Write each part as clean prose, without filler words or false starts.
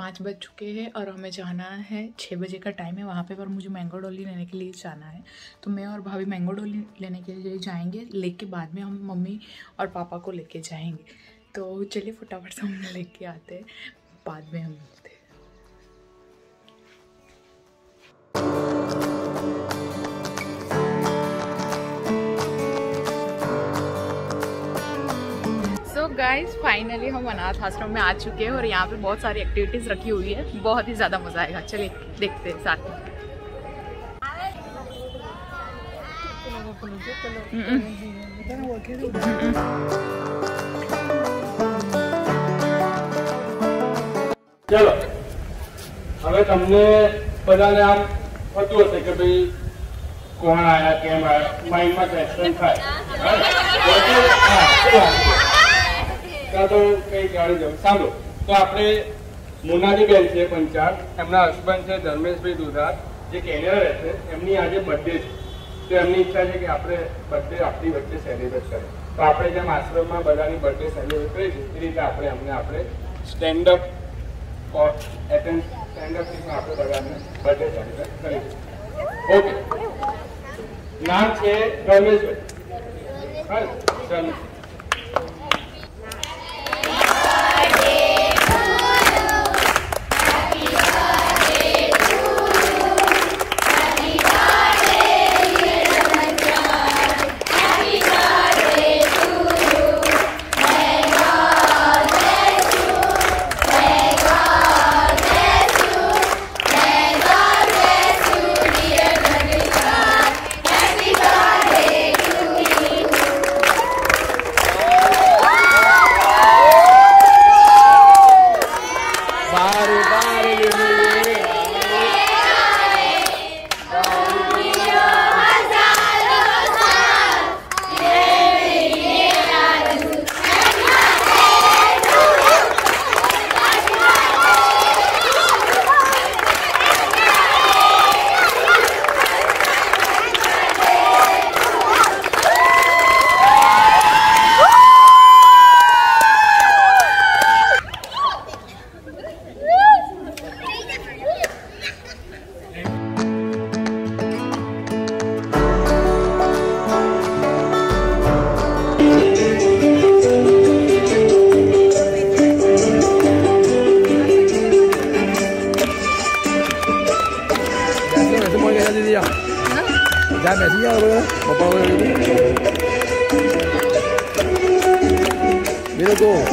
5 बज चुके हैं और हमें जाना है, 6 बजे का टाइम है वहाँ पे, पर मुझे मैंगो डॉली लेने के लिए जाना है। तो मैं और भाभी मैंगो डॉली लेने के लिए जाएंगे, लेके बाद में हम मम्मी और पापा को लेके जाएंगे। तो चलिए फटाफट से हम लेके आते हैं, बाद में हम मिलते हैं। सो गाइज फाइनली हम अनाथ आश्रम में आ चुके हैं और यहाँ पे बहुत सारी एक्टिविटीज़ रखी हुई है, बहुत ही ज़्यादा मज़ा आएगा। चलिए देखते हैं साथ में। चलो હવે તમને બધાને આમ થતું હશે કે ભાઈ કોણ આયા કેમ આયા, માઇન્ડમાં ક્વેશ્ચન થાય તો કઈ ગાડી જવું સાંભળો। તો આપણે મોનાલીબેન છે પંચાલ, એમના હસબન્ડ છે ધર્મેશભાઈ દુધાર, જે કેનેડા રહે છે, એમની આજે બર્થડે છે। તો એમની ઈચ્છા છે કે આપણે બર્થડે આપણી વચ્ચે સેલિબ્રેટ કરીએ। તો આપણે જેમ આશ્રમમાં બધાની બર્થડે સેલિબ્રેટ કરીએ છીએ એ રીતે આપણે સ્ટેન્ડઅપ और स्टैंडअप में आपको बधाने बर्थडे सेलिब्रेट करेंगे। ओके, नाम है रमेश भाई। चलो Jangan dah siap apa? Bapa ni. Bila tu?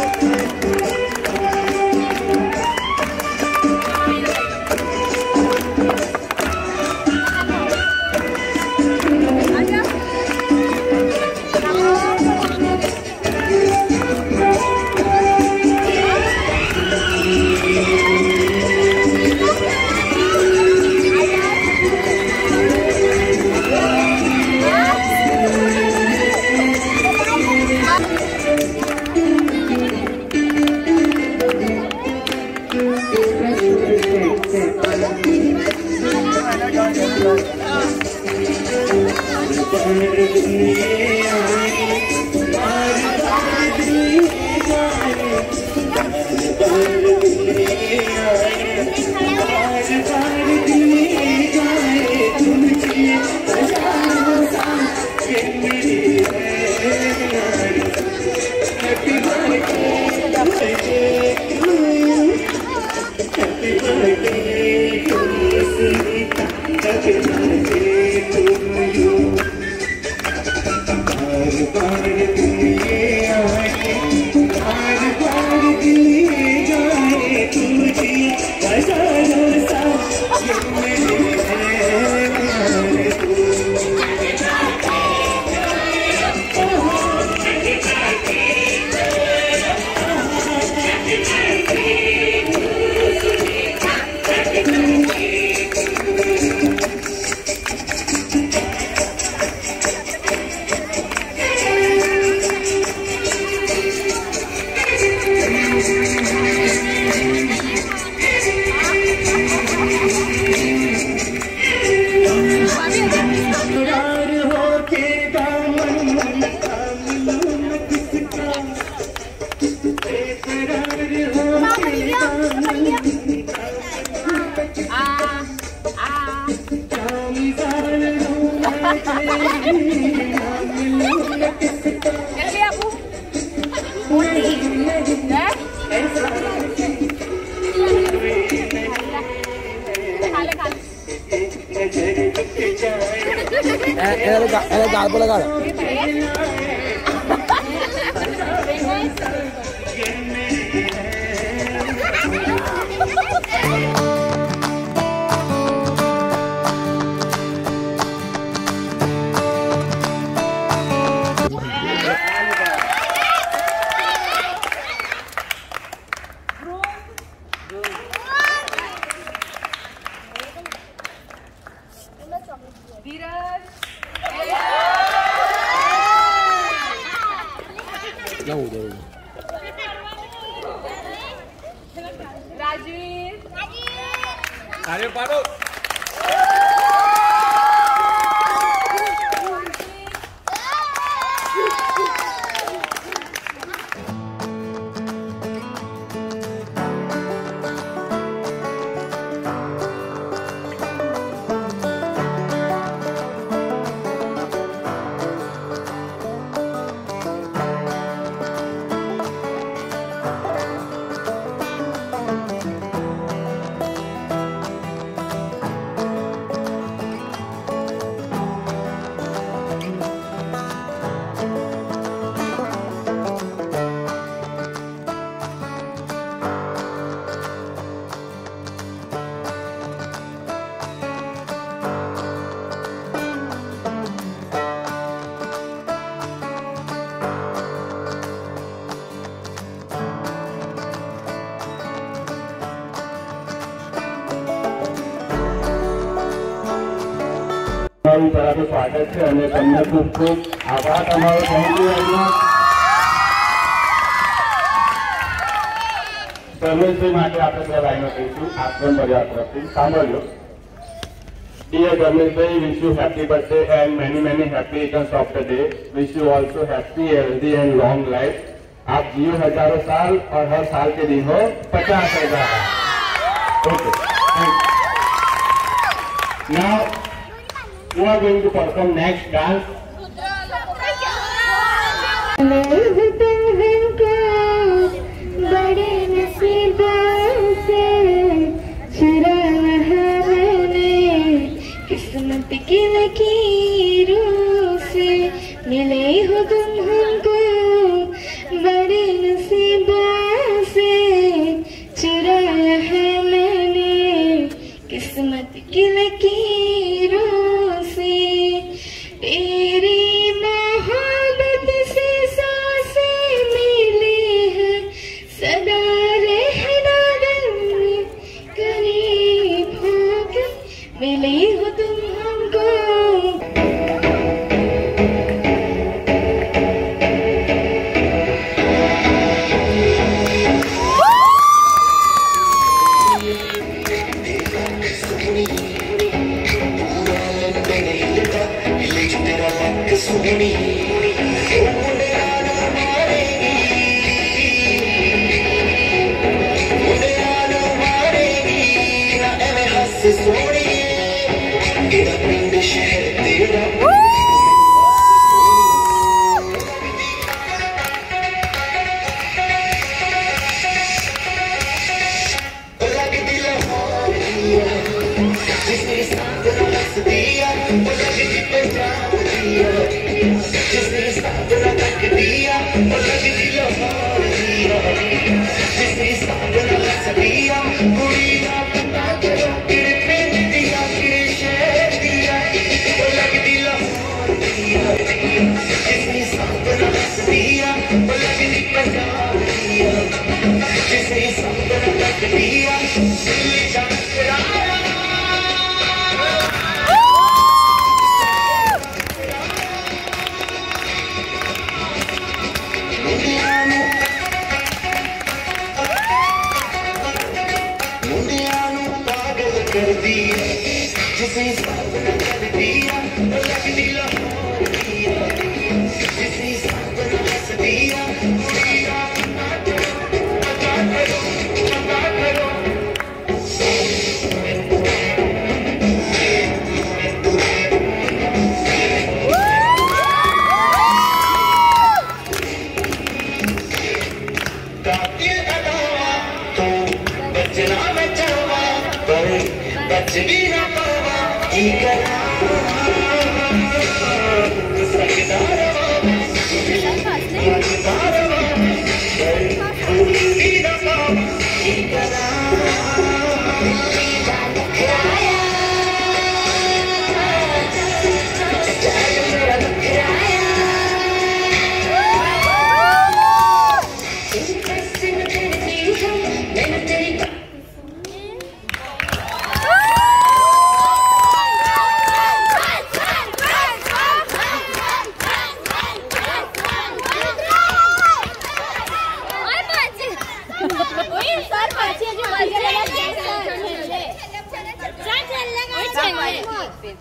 गाल पे लगा राजवीर अरे पारो તમારું સ્વાગત છે અને તમને ખૂબ ખૂબ આભાર તમારો. Thank you very much. ધર્મેશભાઈ માટે આપણે બે લાઈનો કહીશું આશ્રમ પરિવાર તરફથી. સાંભળ્યો. Dear Dharmeshbhai, wish you happy birthday and many happy returns of the day. Wish you also happy, healthy and long life. आप जियो हजारों साल और हर साल के दिन हो 50,000. Okay. Now we are going to perform next dance. बड़े नसीबों से चुराया है मैंने किस्मत की लकीरों से मिले हो तुम हमको बड़े नसीबों से चुराया है मैंने किस्मत की लकीरों से तेरी मोहब्बत से सांसें मिली है सदा रहना दिल में करीब होकर मिले हो तुम हमको बच भी ना पावा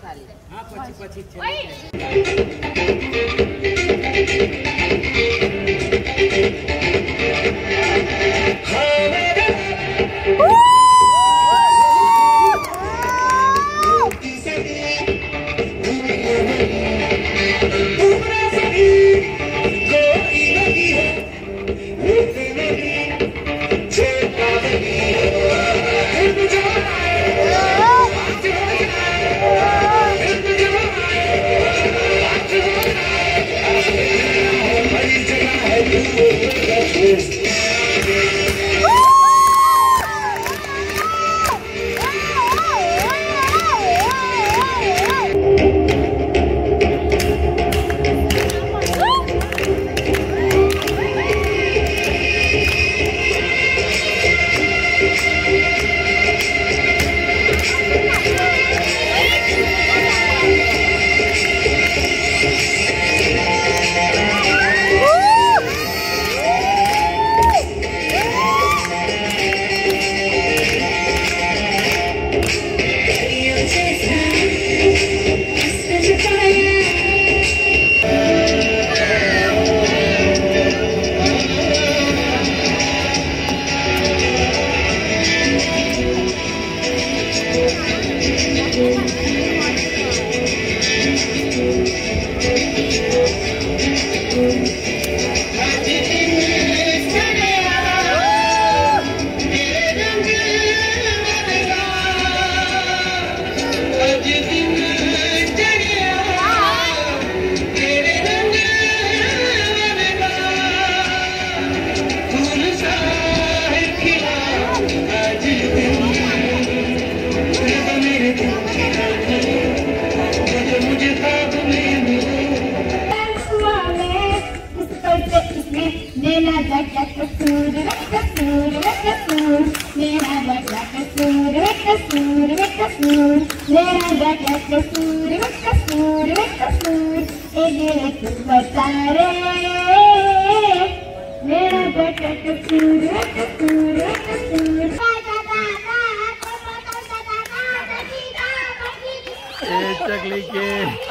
चकली के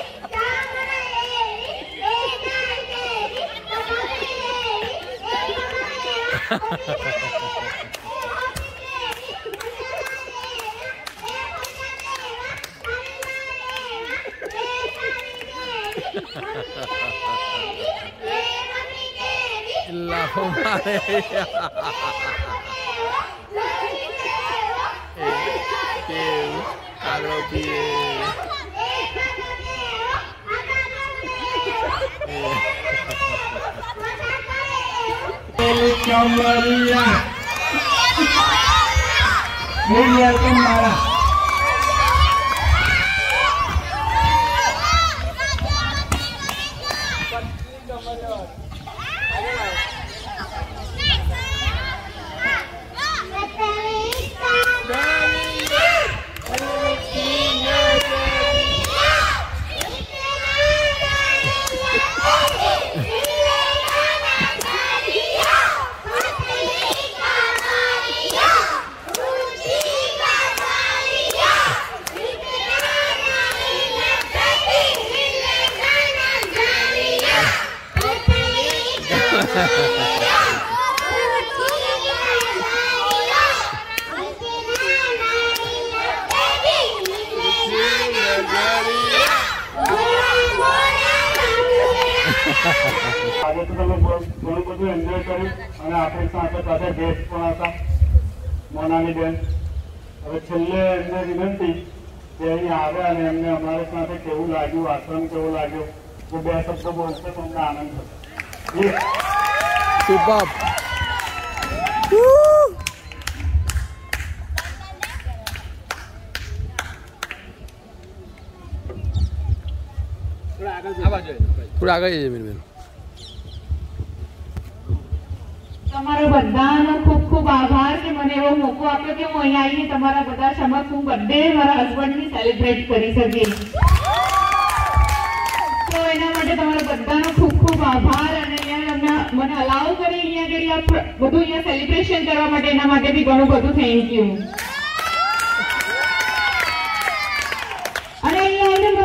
આજે તો તમે ઘણું બધું એન્જોય કર્યું અને આપણી સાથે સાથે ગેસ્ટ પણ હતા મોનાની બેન. હવે છેલ્લે એમને વિનંતી કે અહીં આવ્યા અને એમને અમારી સાથે કેવું લાગ્યું, આશ્રમ કેવો લાગ્યો, તો બે શબ્દો બોલશે તો અમને આનંદ થશે. થોડા આગળ જઈએ બેન. તમારો બધાનો ખૂબ ખૂબ આભાર કે મને એવો મોકો આપ્યો કે હું અહીંયા આવીને તમારા બધા સમક્ષ હું બર્થડે મારા હસબન્ડની સેલિબ્રેટ કરી શકી. તો એના માટે તમારા બધાનો ખૂબ ખૂબ આભાર. અને અહીંયા મને અલાઉ કરી અહીંયા આગળ બધું અહીંયા સેલિબ્રેશન કરવા માટે એના માટે બી ઘણું બધું થેન્ક યુ. અને અહીંયા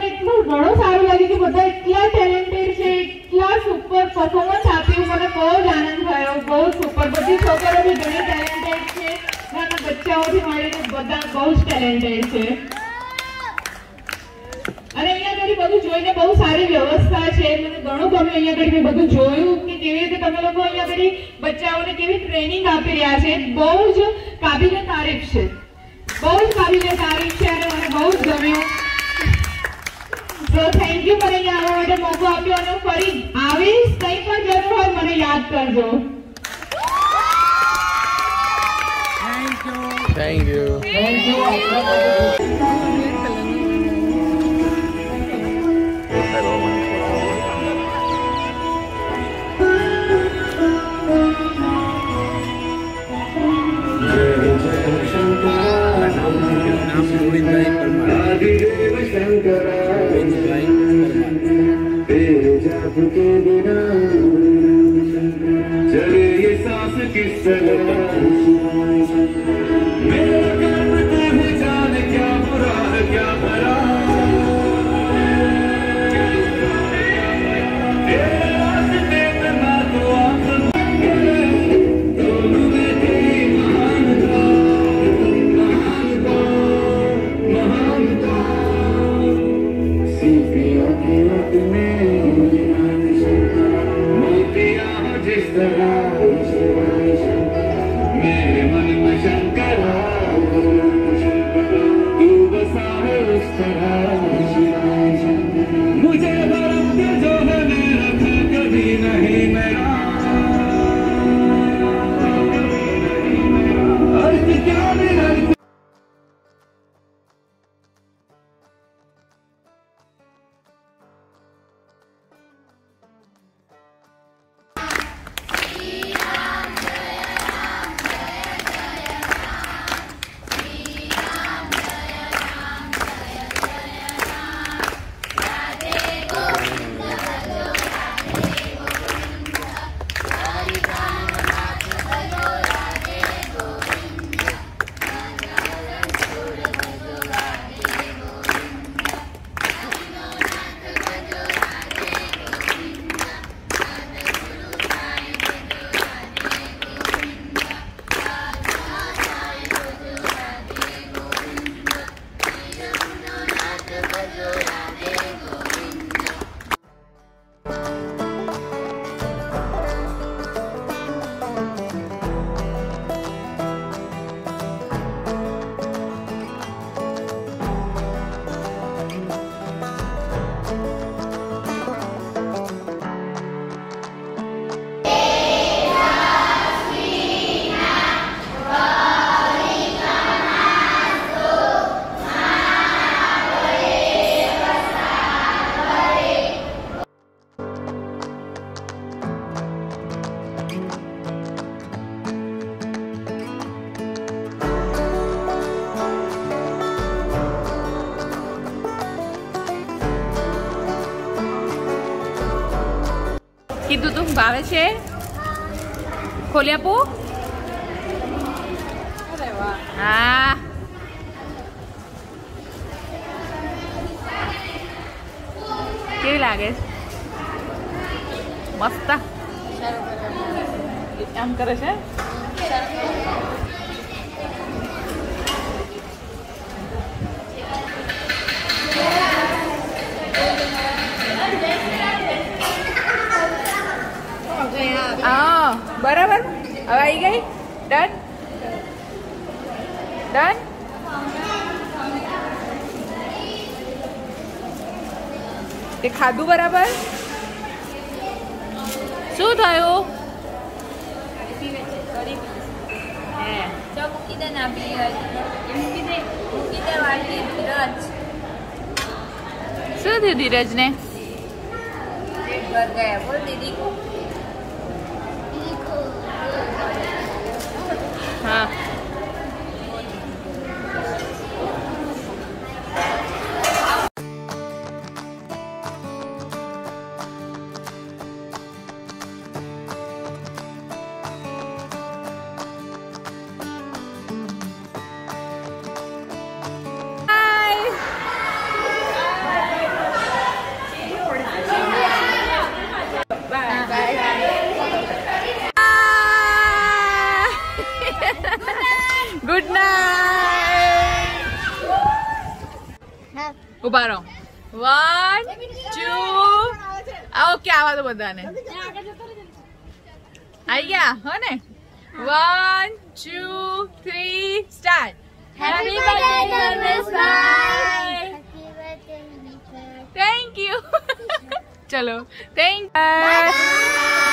ઘણું સારું લાગ્યું કે બધા એટલા ટેલેન્ટેડ છે, એટલા સુપર પરફોર્મન્સ આપ્યું, મને બહુ જ આનંદ થયો, બહુ સુપર. બધી છોકરીઓ બી ઘણી ટેલેન્ટેડ છે, નાના બચ્ચાઓથી માંડીને બધા બહુ જ ટેલેન્ટેડ છે. અને અહીંયા આગળ બધું જોઈને બહુ સારી વ્યવસ્થા છે, મને ઘણું ગમ્યું. અહીંયા આગળ મેં બધું જોયું કે કેવી રીતે તમે લોકો અહીંયા આગળ બચ્ચાઓને કેવી ટ્રેનિંગ આપી રહ્યા છે. બહુ જ કાબિલે તારીફ છે, બહુ જ કાબિલે તારીફ છે અને મને બહુ જ ગમ્યું. તો થેન્ક યુ મને અહીંયા આવવા માટે મોકો આપ્યો અને હું ફરી આવીશ. કંઈ પણ જરૂર હોય મને યાદ કરજો. Thank you. चले ये सांस किस तरह मेरा कर्म तू ही जाने क्या बुरा है क्या भला तेरे रास्ते पे ना तो आँख दोनों में तेरी महानता सीपियों की रत में जिस तरह मेरे मन में शंकरा तू बसा है उस तरह मुझे भरम के जो है मेरा था कभी नहीं मेरा अर्थ क्या मेरा કીધું તું ભાવે છે ખોલી આપું હા કેવી લાગે મસ્ત આમ કરે છે બરાબર હવે આવી ગઈ ડન ડન તે ખાધું બરાબર શું થયું શું થયું ધીરજને બોલ દીદી हाँ ઉભા રહો 1 2 ઓકે આવા તો બધાને આવી ગયા હો ને 1 2 3 સ્ટાર્ટ Happy birthday ધર્મેશભાઈ. થેન્ક યુ ચલો થેન્ક યુ